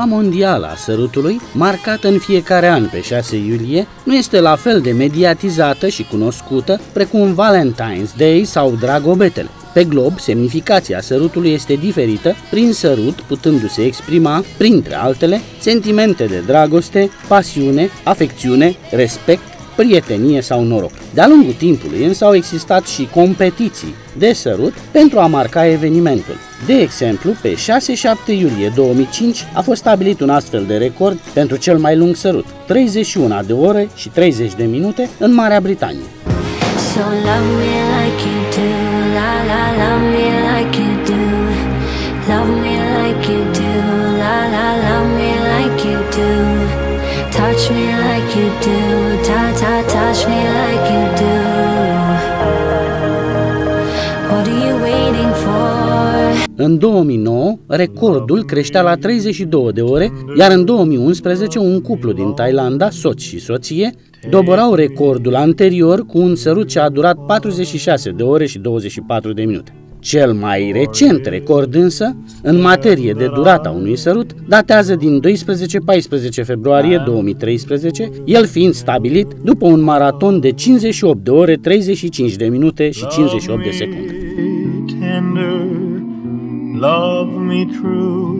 mondială a sărutului, marcată în fiecare an pe 6 iulie, nu este la fel de mediatizată și cunoscută precum Valentine's Day sau Dragobetele. Pe glob, semnificația sărutului este diferită, prin sărut putându-se exprima, printre altele, sentimente de dragoste, pasiune, afecțiune, respect, prietenie sau noroc. De-a lungul timpului însă au existat și competiții de sărut pentru a marca evenimentul. De exemplu, pe 6-7 iulie 2005 a fost stabilit un astfel de record pentru cel mai lung sărut, 31 de ore și 30 de minute în Marea Britanie. So love me like you do, la la, love me like you do, love me like you do, la la, love me like you do, touch me like you do, touch me like you do. What are you waiting for? În 2009, recordul creștea la 32 de ore, iar în 2011 un cuplu din Thailanda, soț și soție, doborau recordul anterior cu un sărut ce a durat 46 de ore și 24 de minute. Cel mai recent record însă, în materie de durata unui sărut, datează din 12-14 februarie 2013, el fiind stabilit după un maraton de 58 de ore, 35 de minute și 58 de secunde. Love me true.